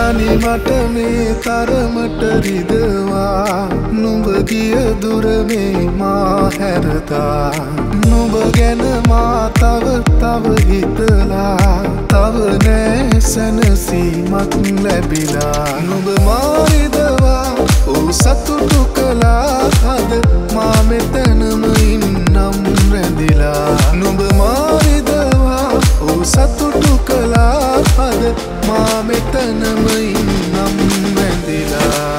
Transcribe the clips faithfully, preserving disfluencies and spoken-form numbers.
තනි මට මේ තරමට රිදවා නුඹ ගිය දුර මේ මා හැරතා නුඹ ගැන මා තව තව හිතලා තව නෑ සැනසීමක් ලැබිලා නුඹ මා රිදවා ඔව් සතුටු කළා අද මා මෙතනම ඉන්නම් රැඳිලා නුඹ මා රිදවා ඔව් සතුටු කළා අද මා මෙතනම ඉන්නම් රැඳිලා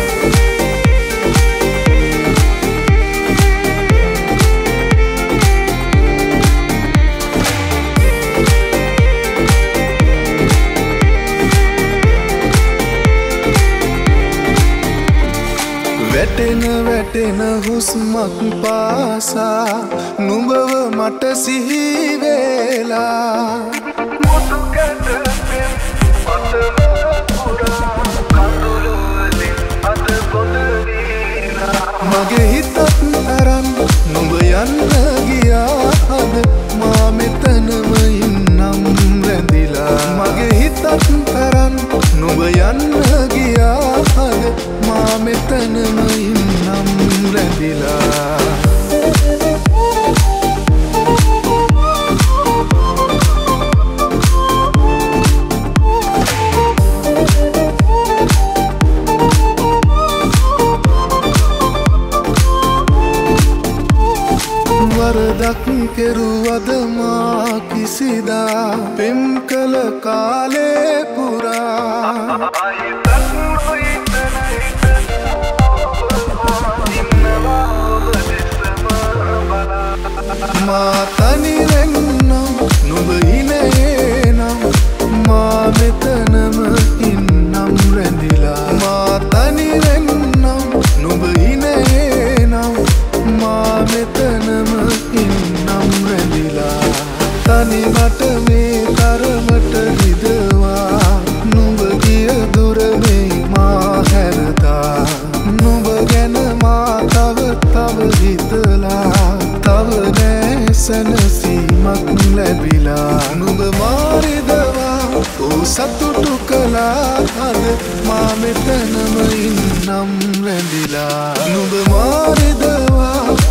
වැටෙන වැටෙන හුස්මක් පාසා නුඹව මට සිහි වෙලා මුතු කැටපෙන් පතර පුරා කඳුළු වලින් අත පොද වීලා මගේ හිතත් අරන් නුඹ යන්න ගියා අද මා මෙතනම ඉන්නම් රැඳිලා මගේ හිතත් අරන් නුඹ යන්න ගියා අද මා මෙතනම ඉන්නම් රැඳිලා වරදක් කෙරුවද මා කිසිදා පෙම් කළ කාලේ පුරා මා තනිවෙන්නම් නුඹ ඉනයේ නම් මා මෙතනම ඉන්නම් රැඳිලා මා තනිවෙන්නම් නුඹ ඉනයේ නම් මා මෙතනම ඉන්නම් රැඳිලා තනි මට මේ තරමට රිදවා නුඹ ගිය දුර මේ මා හැරතා නුඹ ගැන මා තව තව හිතලා තව නෑ සැනසීමක් ලැබිලා නුඹ මා රිදවා ඔව් සතුටු කළා අද මා මෙතනම ඉන්නම් රැඳිලා නුඹ මා රිදවා